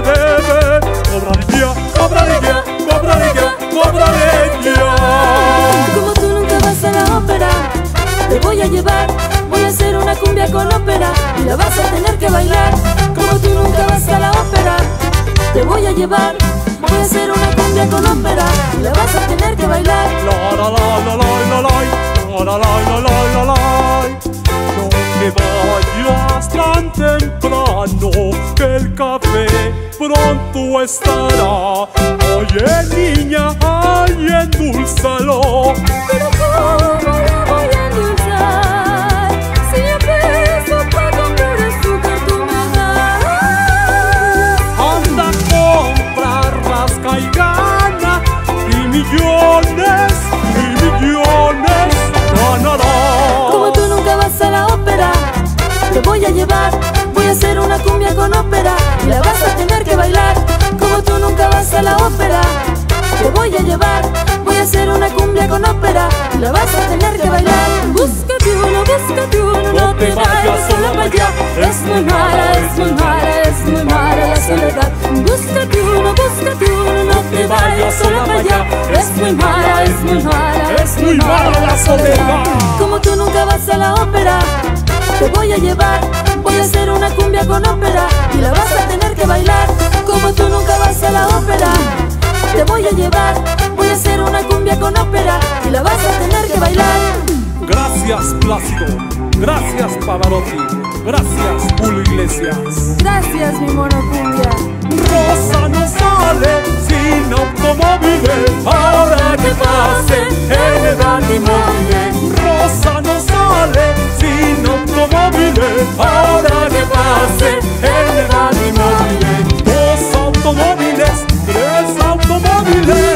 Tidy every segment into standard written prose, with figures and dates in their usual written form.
debe. Cobradilla, cobradilla, cobradilla, cobradilla. Como tú nunca vas a la ópera, te voy a llevar. Voy a hacer una cumbia con ópera y la vas a tener que bailar. Como tú nunca vas a la ópera, te voy a llevar. Voy a hacer una cumbia con ópera y la vas a tener que bailar. La la la la la la la la la la la la la. No te vayas tan temprano, que el café pronto estará. Oye niña, ay, endulzalo. Pero ¿cómo la voy a endulzar? Si yo peso para comprar azúcar tú me das. Anda a comprar rasca y gana, y millones ganarás. Como tú nunca vas a la ópera, te voy a llevar. Voy a hacer una cumbia con ópera y la vas a tener que bailar. Como tú nunca vas a la ópera, te voy a llevar. Voy a hacer una cumbia con ópera y la vas a tener que bailar. Búscate uno, no te vayas sola para allá. Es muy mala, es muy mala, es muy mala la soledad. Búscate uno, no te vayas sola para allá. Es muy mala, es muy mala, Es muy mala la soledad. Como tú nunca vas a la ópera, te voy a llevar. Voy a hacer una cumbia con ópera y la vas a tener que bailar. Como tú nunca vas a la ópera, te voy a llevar. Voy a hacer una cumbia con ópera y la vas a tener que bailar. Gracias Plácido, gracias Pavarotti, gracias Julio Iglesias. Gracias mi mono cumbia. Rosa no sale sin automóviles, ahora que pase en edad inmóvil. Rosa no sale sin automóviles, ahora que pase en edad inmóvil. 2 automóviles, 3 automóviles.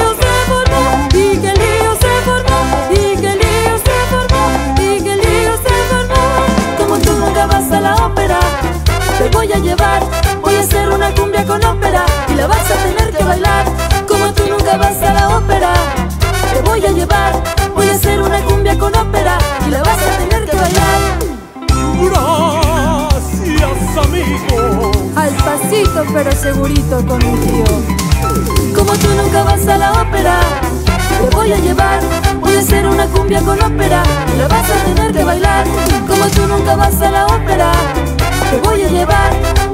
Y que lío se formó, y que lío se formó, y que lío se formó, y que lío se formó. Como tú nunca vas a la ópera, te voy a llevar. Voy a hacer una cumbia con ópera y la vas a tener que bailar. Como tú nunca vas a la ópera, te voy a llevar. Voy a hacer una cumbia con ópera y la vas a tener que bailar. Gracias amigo. Al pasito pero segurito con mi tío. Como tú nunca vas a la ópera, te voy a llevar. Voy a hacer una cumbia con ópera y la vas a tener que bailar. Como tú nunca vas a la ópera, te voy a llevar.